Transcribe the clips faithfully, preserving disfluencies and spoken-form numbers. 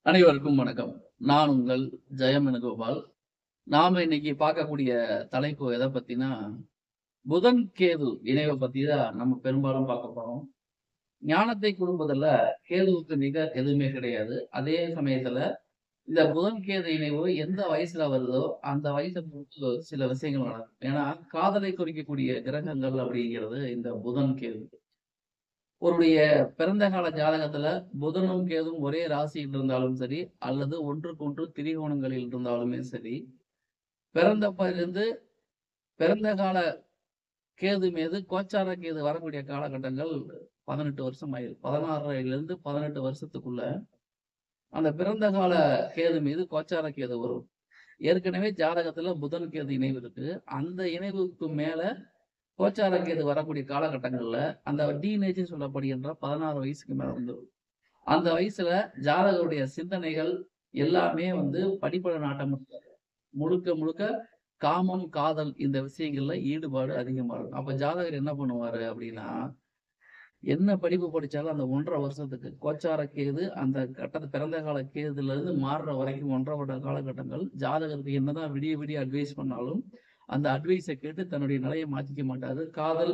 அனைவருக்கும் வணக்கம். நான் உங்கள் ஜெயம் வேணுகோபால். நாம இன்னைக்கு பார்க்கக்கூடிய தலைப்பு எத பத்தினா, புதன், கேது இணைவ பத்தி தான் நம்ம பெரும்பாலும் பார்க்க போறோம். ஞானத்தை குடுப்பதில கேதுவுக்கு நிகர் எதுவுமே கிடையாது. அதே சமயத்துல இந்த புதன், கேது இணைவு எந்த வயசுல வருதோ, அந்த வயச பொறுத்து சில விஷயங்கள் நடக்கும். ஏன்னா, காதலை குறிக்கக்கூடிய கிரகங்கள் அப்படிங்கிறது இந்த புதன், கேது. ஒருவருடைய பிறந்த கால ஜாதகத்துல புதனும் கேதுவும் ஒரே ராசியில் இருந்தாலும் சரி, அல்லது ஒன்றுக்கொன்று திரிகோணங்களில் இருந்தாலுமே சரி, பிறந்தப்பலிருந்து பிறந்த கால கேது மீது கோச்சார கேது வரக்கூடிய காலகட்டங்கள் பதினெட்டு வருஷம் ஆயிரும். பதினாறிலிருந்து பதினெட்டு வருஷத்துக்குள்ள அந்த பிறந்த கால கேது மீது கோச்சார கேது வரும். ஏற்கனவே ஜாதகத்துல புதன், கேது இணைவு இருக்கு. அந்த இணைவுக்கு மேல கோச்சார கேது வரக்கூடிய காலகட்டங்கள்ல அந்த டீனேஜ்ன்னு சொல்லப்படுகின்ற பதினாறு வயசுக்கு மேல வந்துரும். அந்த வயசுல ஜாதகருடைய சிந்தனைகள் எல்லாமே வந்து படிப்புல நாட்டம் இருக்காது. முழுக்க முழுக்க காமம், காதல் இந்த விஷயங்கள்ல ஈடுபாடு அதிகமா இருக்கும். அப்ப ஜாதகர் என்ன பண்ணுவாரு அப்படின்னா, என்ன படிப்பு படிச்சாலும் அந்த ஒன்றரை வருஷத்துக்கு கோச்சார கேது அந்த கட்டத்து பிறந்த கால கேதுல இருந்து மாறுற வரைக்கும் ஒன்றரை வருட காலகட்டங்கள் ஜாதகருக்கு என்னதான் விடிய விடிய அட்வைஸ் பண்ணாலும், அந்த அட்வைஸை கேட்டு தன்னுடைய நிலையை மாத்திக்க மாட்டாரு. காதல்,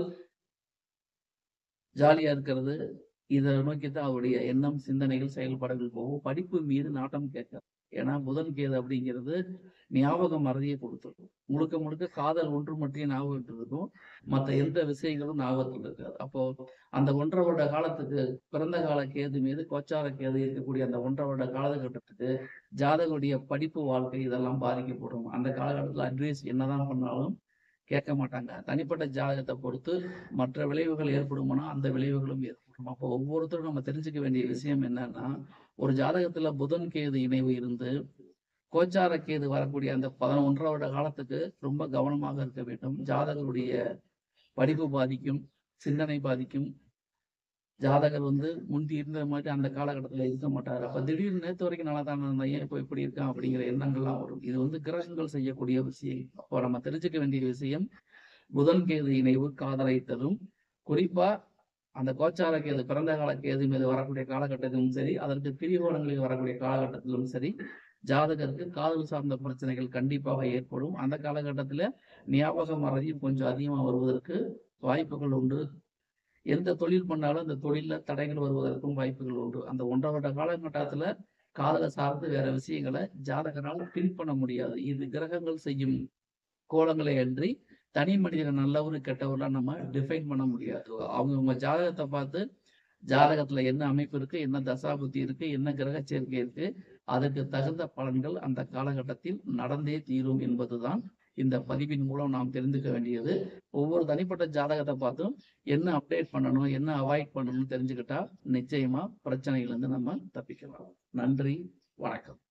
ஜாலியா இருக்கிறது, இத நோக்கித்தான் அவருடைய எண்ணம், சிந்தனைகள், செயல்பாடுகள் போகும். படிப்பு மீது நாட்டம் கேட்காது. ஏன்னா புதன், கேது அப்படிங்கிறது ஞாபக மறதியை கொடுத்துரும். முழுக்க முழுக்க காதல் ஒன்று மட்டும் ஞாபகத்தில் இருக்கும். மத்த எந்த விஷயங்களும் ஞாபகத்தில் இருக்காது. அப்போ அந்த ஒன்றரை வருட காலத்துக்கு பிறந்த கால கேது மீது கோச்சார கேது இருக்கக்கூடிய அந்த ஒன்றரை வருட காலகட்டத்துக்கு ஜாதகருடைய படிப்பு வாழ்க்கை இதெல்லாம் பாதிக்கப்படும். அந்த காலகட்டத்துல அட்வைஸ் என்னதான் பண்ணாலும் கேட்க மாட்டாங்க. தனிப்பட்ட ஜாதகத்தை பொறுத்து மற்ற விளைவுகள் ஏற்படுமானா, அந்த விளைவுகளும் ஏற்படும். அப்போ ஒவ்வொருத்தரும் நம்ம தெரிஞ்சுக்க வேண்டிய விஷயம் என்னன்னா, ஒரு ஜாதகத்துல புதன், கேது இணைவு இருந்து, கோச்சார கேது வரக்கூடிய அந்த பதினொன்றரை வருட காலத்துக்கு ரொம்ப கவனமாக இருக்க வேண்டும். ஜாதகருடைய படிப்பு பாதிக்கும், சிந்தனை பாதிக்கும். ஜாதகர் வந்து முந்தி இருந்த மாதிரி அந்த காலகட்டத்துல இருக்க மாட்டாரு. அப்ப திடீர்னு நேத்து வரைக்கும் நல்லா தானே இருந்தான், ஏன் இப்ப இப்படி இருக்கான் அப்படிங்கிற எண்ணங்கள்லாம் வரும். இது வந்து கிரகங்கள் செய்யக்கூடிய விஷயம். அப்போ நம்ம தெரிஞ்சுக்க வேண்டிய விஷயம், புதன், கேது இணைவு காதலை தரும். குறிப்பா அந்த கோச்சார கேது பிறந்த கால கேது மீது வரக்கூடிய காலகட்டத்திலும் சரி, அதற்கு திரிகோணங்களில் வரக்கூடிய காலகட்டத்திலும் சரி, ஜாதகருக்கு காதல் சார்ந்த பிரச்சனைகள் கண்டிப்பாக ஏற்படும். அந்த காலகட்டத்துல ஞாபக மறதியும் கொஞ்சம் அதிகமா வருவதற்கு வாய்ப்புகள் உண்டு. எந்த தொழில் பண்ணாலும் அந்த தொழில்ல தடைகள் வருவதற்கும் வாய்ப்புகள் உண்டு. அந்த ஒன்றரை வருட காலகட்டத்துல காதலை சார்ந்து வேற விஷயங்களை ஜாதகரால் பின் பண்ண முடியாது. இது கிரகங்கள் செய்யும் கோலங்களை அன்றி தனி மனிதன் நல்லவரு, கெட்டவர்லாம் நம்ம டிஃபைன் பண்ண முடியாது. அவங்கவங்க ஜாதகத்தை பார்த்து ஜாதகத்துல என்ன அமைப்பு இருக்கு, என்ன தசாபுத்தி இருக்கு, என்ன கிரக சேர்க்கை இருக்கு, அதற்கு தகுந்த பலன்கள் அந்த காலகட்டத்தில் நடந்தே தீரும் என்பதுதான் இந்த பதிவின் மூலம் நாம் தெரிந்துக்க வேண்டியது. ஒவ்வொரு தனிப்பட்ட ஜாதகத்தை பார்த்தும் என்ன அப்டேட் பண்ணணும், என்ன அவாய்ட் பண்ணணும்னு தெரிஞ்சுக்கிட்டா நிச்சயமா பிரச்சனையிலிருந்து நம்ம தப்பிக்கலாம். நன்றி, வணக்கம்.